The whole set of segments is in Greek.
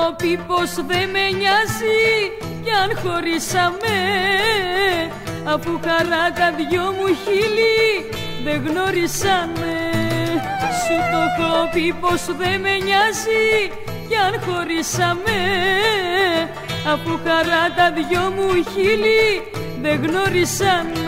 πει πως δεν με νοιάζει κι αν χωρίσαμε, αφού χαρά τα δυο μου χείλη δεν γνωρίσαμε. Σου το έχω πει πως δεν με νοιάζει κι αν χωρίσαμε, αφού χαρά τα δυο μου χείλη δεν γνωρίσαμε.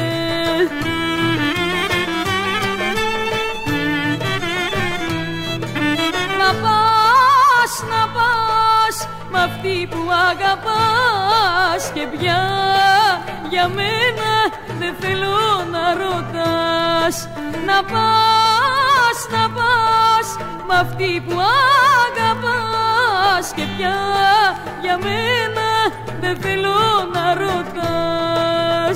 Να πας μ' αυτή που αγαπάς και πια για μένα δεν θέλω να ρωτάς. Να πας μ' αυτή που αγαπάς και πια για μένα δεν θέλω να ρωτάς.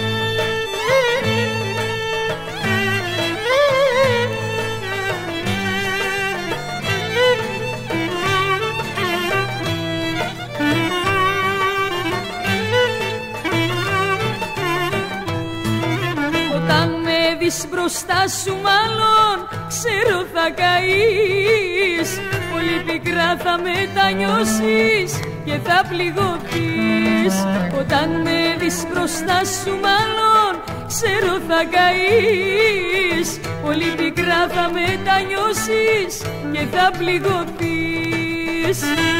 Μπροστά σου μάλλον ξέρω θα καείς, πολύ πικρά θα μετανιώσεις και θα πληγωθείς. Όταν με δεις μπροστά σου μάλλον ξέρω θα καείς, πολύ πικρά θα μετανιώσεις και θα πληγωθείς.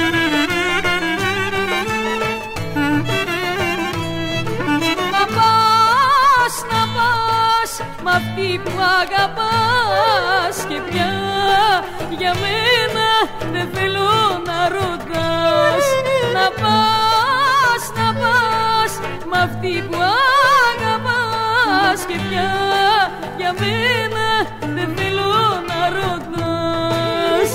Να πας μ' αυτή που αγαπάς και πια για μένα δεν θέλω να ρωτάς. Να πας μ' αυτή που αγαπάς και πια για μένα δεν θέλω να ρωτάς.